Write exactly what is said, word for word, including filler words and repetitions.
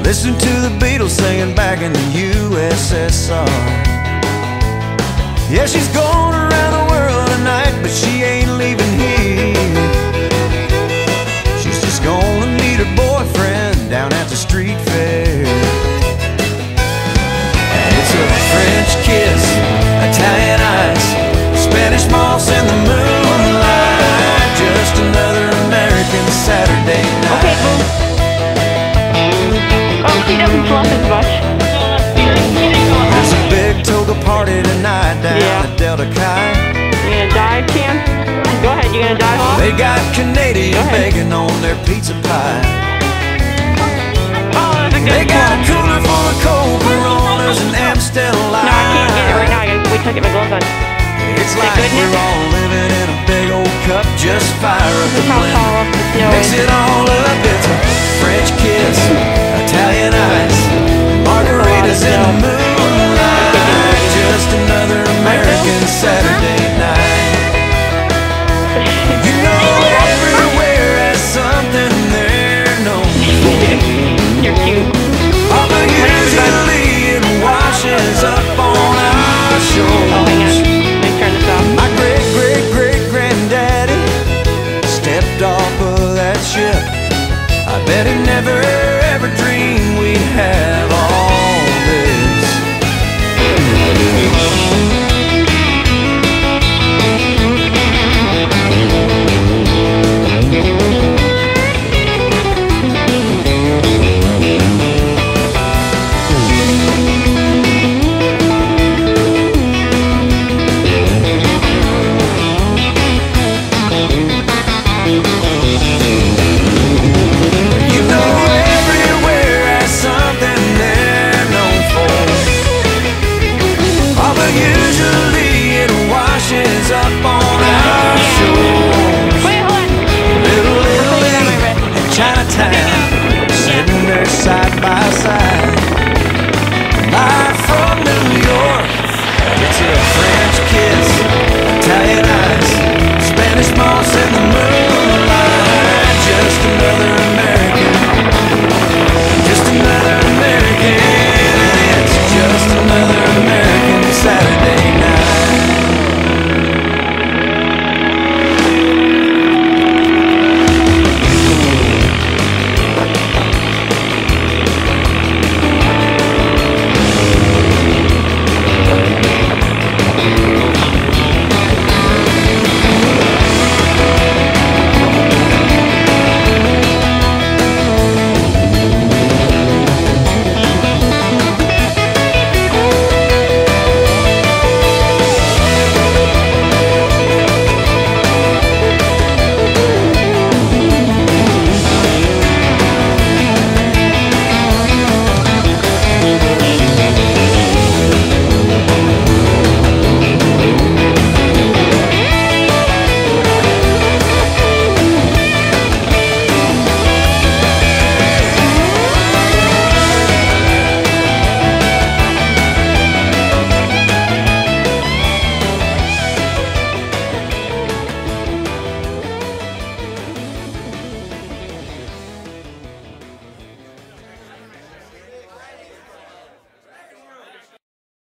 Listen to the Beatles singing back in the U S S R. Yeah, she's going around the world tonight, but she ain't leaving here. She's just gonna meet her boyfriend down at the street fair. And it's a French kiss, Italian ice, Spanish moss in the moonlight. Just another American Saturday night. Okay, boom. Oh, he doesn't fluff as much. There's a big toga party tonight down Yeah. at Delta Chi. You gonna dive, Cam? Go ahead, you gonna dive off? They got Canadian Go ahead. bacon on their pizza pie. Oh, that's a good They got a one. cooler full of cold Coronas and Amstel No, I Light. can't get it right now. I gotta wait till I get my gloves on. It's Thank like goodness. we're all living in a big old cup. Just fire up the Look how tall blender, the snow mix is. it all up. It's a French kiss, Italian ice, margaritas in the moonlight. Just another American Saturday night. You know everywhere has something there known for. You're cute. Although usually it washes up on our Oh, hang on. shores. Let me turn this off. My great great great granddaddy stepped off of that ship. I bet he never ever dreamed we'd have all this. You know everywhere has something they're known for. Although usually it washes up on our shores. Wait, hold on. Little Italy Put it on my wrist. and Chinatown, sitting there side by side. Live from New York, it's a French kiss.